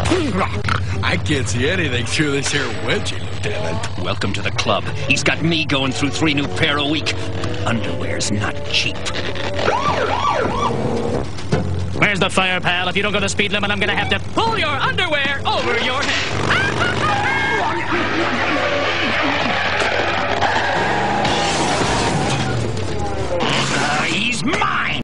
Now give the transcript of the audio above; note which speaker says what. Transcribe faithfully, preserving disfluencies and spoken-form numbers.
Speaker 1: I can't see anything through this here wedgie, Lieutenant.
Speaker 2: Welcome to the club. He's got me going through three new pair a week. Underwear's not cheap.
Speaker 3: Where's the fire, pal? If you don't go the speed limit, I'm gonna have to pull your underwear over your head.